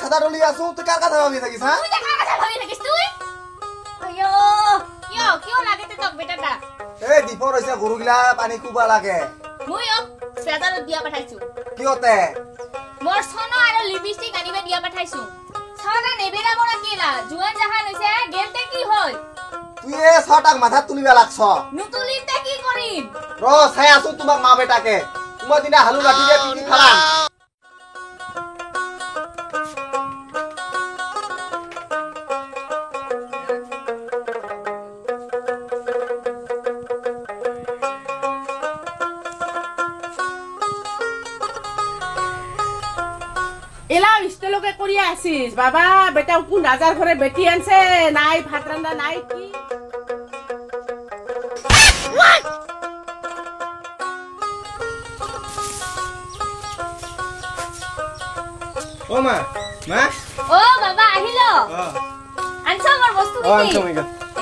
খাতা ডলি আছো তুই কার কথা ভাবি থাকিস হ্যাঁ তুই কার কথা ভাবি থাকিস তুই আয়ো কিয় লাগেতে তোক বেটাটা এই দীপৰ হৈছে গৰুগিলা পানী কুবা লাগে মই সেদাৰত দিয়া পঠাইছো কি হতে মোৰ সোনা আৰু লিপষ্টিক আনিবে দিয়া পঠাইছো সোনা নেবেৰা বৰা কিলা জুৱান জাহান হৈছে গেমতে কি হল তুই এ ছটাক মাথাত তুলিবা লাগছ নুতুলিতে কি কৰিম ৰ চাই আছো তোমাক মা বেটাকে তোমাৰ দিনা হালু লাঠি দিয়ে পিটি খালাম আছিস বাবা বেটা কোন রাজার ঘরে বেটি আনছে নাই ভাত রান্না নাই কি ও মা ও বাবা আহিলো আনছো আমার বস্তু কি আনছো মিগা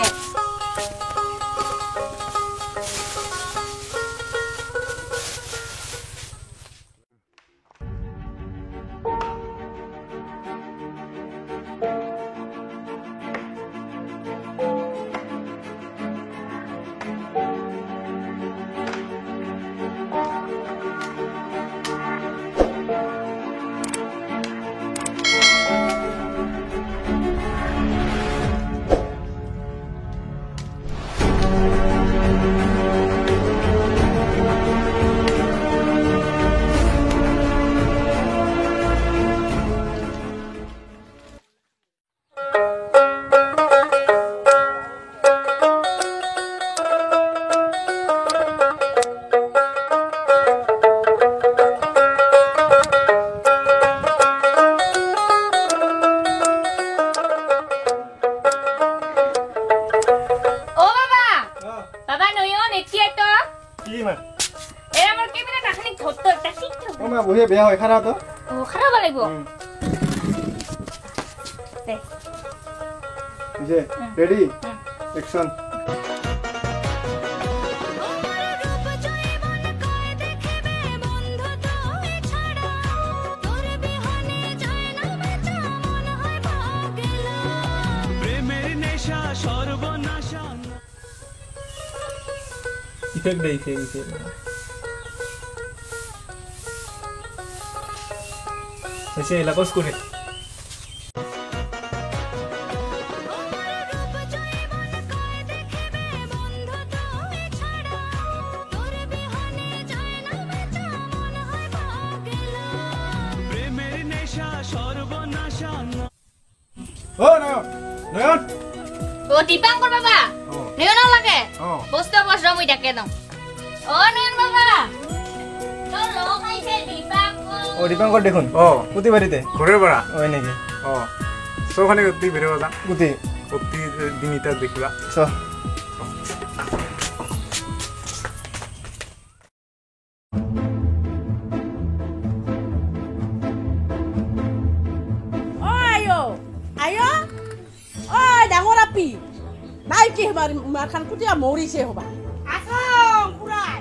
বহিয়ে বেয়া হয় খারাপ তো ও খারাপ লাগবো দে যে রেডি অ্যাকশন প্রেমের নেশা সর্বনাশা ইফেক্ট দেই ऐसे लगोस को है प्रेमेर नेशा सर्वनाशा ओ नयन ও দীপাঙ্কর বাবা নয়ন লাগে বস্তু বস্ত্র মই ডাকে দাও ও নয়ন বাবা তো লোক আইছে দীপাঙ্কর ও দীপাঙ্কর দেখুন কুতি বাড়িতে ঘরের বড়া ওই নাকি সবখানে তুই বেরো যা কুতি প্রতি দিনটা দেখিবা চ আয়ো ও ডাঙৰ আপি নাই কি হবা মাৰখান কুটিয়া মৰিছে হবা আসং পুৰাই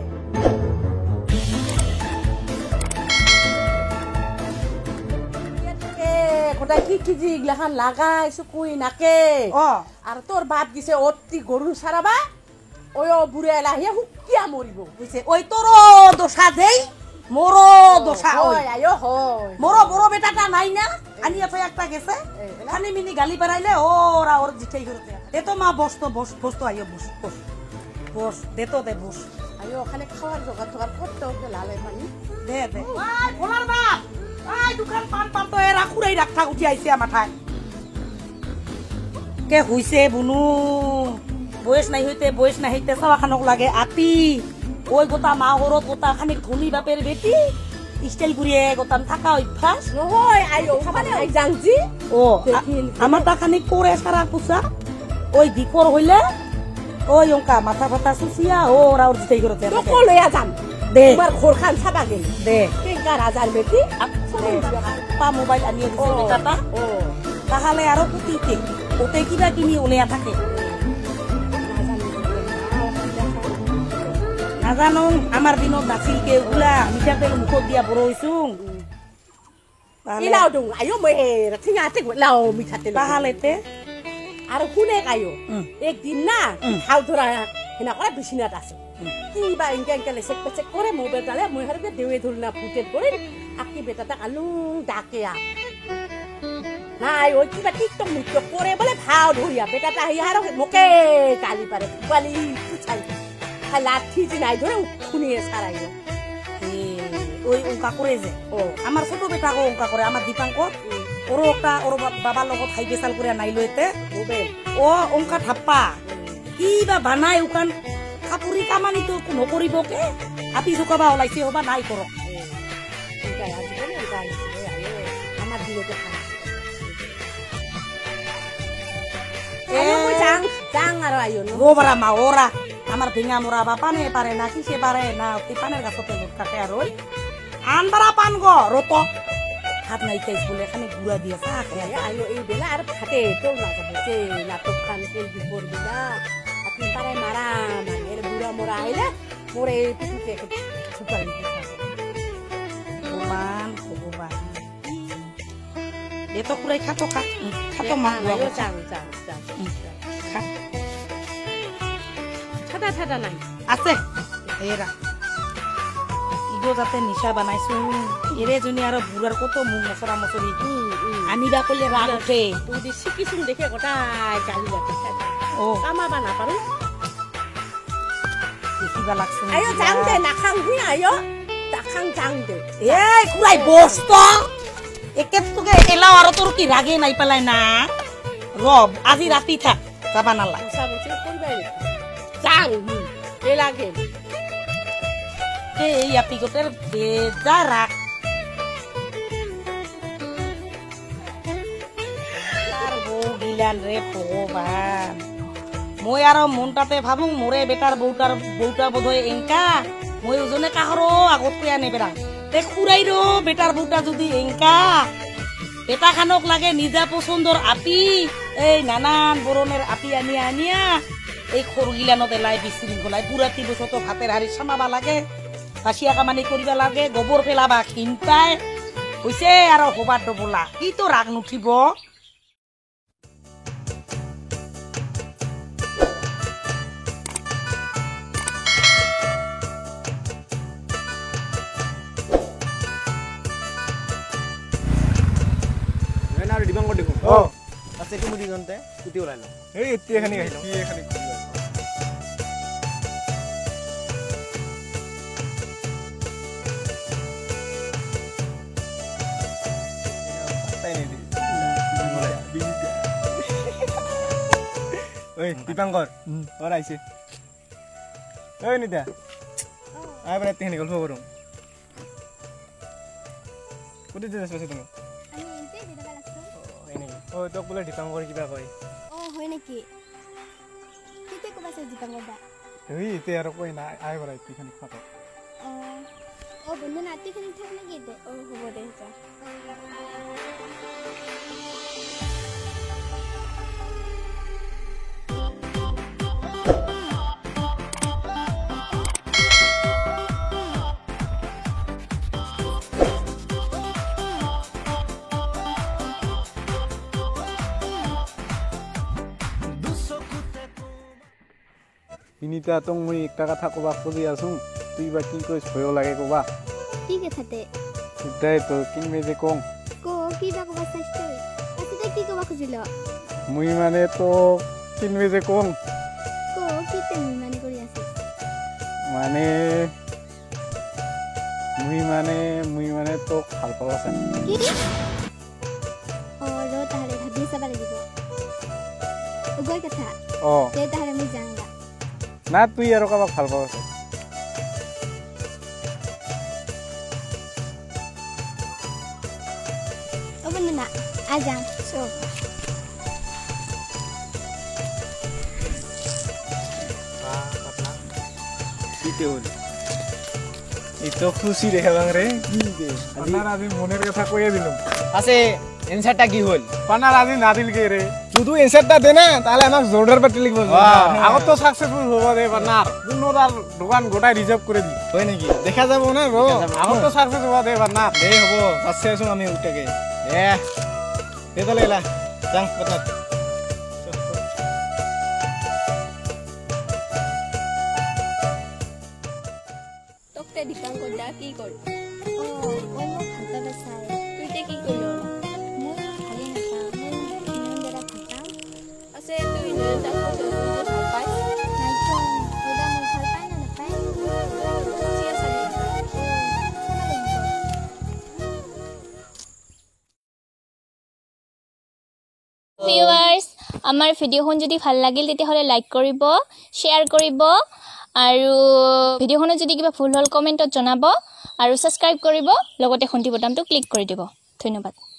কোটাই কি কি জি ইগলাখান লাগাই চকুই নাকে আৰু তোৰ বাপ গিছে অতি গৰু সাৰাবা ওই বুঢ়া লাহিয়ে হুকিয়া মৰিব বুঝছে ওই তোর দোষা দেই মোরো দোষা ওই আয়ো হয় মোরো বড় বেটাটা নাই না আনি এত একটা গেছে খালি মিনি গালি বেড়াইলে ওরা ওর জিতেই করতে দে তো মা বস তো আইও বস দে তো দে বস আইও খালি খাওয়ার জোগাড় করতে ওকে লালে পানি দে আই ভোলার বাপ আই দোকান পান তো এরা কুড়াই রাখা উঠি আইছে মাথায় কে হইছে বুনু বয়স নাই হইতে চাওয়া খানক লাগে আতি ওই গোটা মা হরত গোটা খানিক ধনী বাপের বেটি স্টাইল ঘুরিয়ে গোটাম থাকা অভ্যাস নহয় আইও খাবালে আই জাংজি ও আমার তা খানিক করে সারা কুসা ওই দীপর হইলে ওই অঙ্কা মাথা ফাটা সুসিয়া ও রাউর জিতেই করতে তো লইয়া যাম দে তোমার ঘরখান ছাবা গেল দে কেঙ্কা রাজার বেটি পা মোবাইল আনিয়ে দিছে বেটাটা ও তাহলে আরো পুতিতে ওতে কিবা কিনি ওলেয়া থাকে নাজানো আমার দিনত নাছিল কে ওগুলা মিঠা তেল মুখত দিয়া বড় হইছুং ইলাও দং আয়ো মই ঠিঙা তে লাও মিঠাতে তাহালেতে আর শুনে আয়ো একদিন না হাউ ধরা হেনা করে বিছনাত আছে কিবা ইনকে ইনকে লেসেক পেসেক করে মোবাইল ডালে মই হারবে দেউয়ে ধরনা ফুটেট করে আকি বেটাটা আলু ডাকে আ নাই ওই কিবা টিকটক মুটক করে বলে ভাও ধরিয়া বেটাটা হিয়ার মোকে গালি পারে গালি পুছাই লাঠি জি নাই ধরে শুনিয়ে সারাইও ওই অঙ্কা করে যে ও আমার ছোট বেটাকে অঙ্কা করে আমার দীপাঙ্কর ওর একটা ওর বাবার লগত হাই বেসাল করে নাইলো এতে মোবাইল ও অঙ্কা ঠাপ্পা কিবা বানাই ওখান কাপুরি কামানি তো নকরিব কে আপি জোকাবা ওলাইছে হবা নাই করক আমার দিনতে রোবরা মা ওরা আমার ভিঙা মোরা বাপানে পারে না কিসে পারে না পানের গাছতে লোক থাকে আর ওই আনবারা পান গো রত হাত নাই খাইছ বলে এখানে গুড়া দিয়ে চা খাই আয়ো এই বেলা আর খাতে তোর না যাবে নাটক খান তেল বিপর দিলা আপনি পারে মারা মানে বুড়া মোরা আইলে মোরে পিঠুকে সুপারি ভগবান ভগবান এ তো পুরাই খাতো খাতো মা চাং চাং চাং খা ছাটা ছাটা নাই আছে এরা ইগো যাতে নিশা বানাইছো এরে জনী আর বুড়ার কত মুখ মছরা মছরি আনিবা কইলে রাগ উঠে তুই দি শিকিছুন দেখে গোটাই গালি লাগে ও কামাবা না পারো দেখিবা লাগছে আয়ো চাং দে নাখাং হুই আয়ো তাখাং চাং দে এই কুলাই বস্ত একে তোকে এলাও আর তোর কি রাগে নাই পেলাই না রব আজি রাতি থাক যাবা নালা সাবচে কইবাই চাং এ লাগে এই আপি গোটের বেজা রাগ আর বউ গিলান রে ভগবান মই আর মনটাতে ভাবু মোরে বেটার বউটা বোধহয় এঙ্কা মই ওজনে কাহরো আগত কইয়া নেবেরা তে খুরাই রো বেটার বউটা যদি এঙ্কা বেটা খানক লাগে নিজা পছন্দর আপি এই নানান বরণের আপি আনিয়া এই খরু গিলানত এলাই বিশৃঙ্খলাই পুরাতি বছর তো ভাতের হাড়ি সামাবা লাগে বাসিয়া কামানি করিবা লাগে গোবর পেলাবা খিনপাই হইছে আর হবার ডবলা কি তো রাগ নুঠিব আর দিবাঙ্গ দেখো ও আছে তুমি দিজনতে কুটি ওলাইলো এই এতি এখানে আহিলো কি এখানে ওই দীপাঙ্কর ওর আইছে ওই নিতা আয় বড় তেহনি গল্প করুম কুটি যাস তুমি ও তোক বোলে দীপাঙ্কৰ কিবা কয় ও হয় নাকি কেতিয়া কবাছে দীপাঙ্কৰ দা এই এতে আৰু কই না আই বড় এতিখানি খাতে ও বন্ধু নাতি খানি থাক নাকি দে ও হ'ব দে যা বিনিতা তোক মই একটা কথা কবা খুজি আছো তুই বা কি কইছ ভয় লাগে কবা কি কথাতে উদাই তো কিনবে যে কম কো কি বা কবা চেষ্টা আছিতে কি কবা খুজিল মই মানে তো কিনবে যে কম কো কি তুমি মানে কৰি আছে মানে মই মানে তো ভাল পাব আছে কি ও ৰ তাহলে ভাবি চাব লাগিব উগৈ কথা ও তে তাহলে মই জানলা না তুই আৰু কাবাক ভাল পাব আছে ও বন্ধু না আজাং সব কিতে হল ইতো খুশি দেখা বাং রে কি দে পানার আজি মনের কথা কইয়া দিলাম আছে এনসারটা কি হল পানার আজি না দিল কে রে শুধু এনসারটা দে না তাহলে আমাক জোরদার পার্টি লিখব আগত তো সাকসেসফুল হব দে বানার পুনরার দোকান গোটাই রিজার্ভ করে দি হয় নাকি দেখা যাব না রো আগত তো সাকসেস হব দে বানার দে হব আছে আছো আমি উঠটাকে দে তাহলে এলা যাং বানার তোকে দীপাঙ্কৰ দা কি কৰ ঐ মোক ভালটা বেচাই তুই তে কি কৰিলো মই ভালে নাপাওঁ মই নয়ন দাদা ভাল পাওঁ আছে তুই নয়ন দাক ভাল পাই নাই কিয় দাদা মোক ভাল পাই না নাপায় চিয়া চালি ভিউয়ার্স আমাৰ ভিডিঅ'খন যদি ভাল লাগিল তেতিয়াহ'লে লাইক কৰিব শ্বেয়াৰ কৰিব আৰু ভিডিঅ'খনত যদি কিবা ভুল হ'ল কমেণ্টত জনাব আৰু সাবস্ক্ৰাইব কৰিব লগতে ঘণ্টি বটনটো ক্লিক কৰি দিব ধন্যবাদ